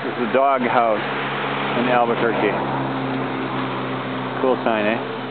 This is the dog house in Albuquerque. Cool sign, eh?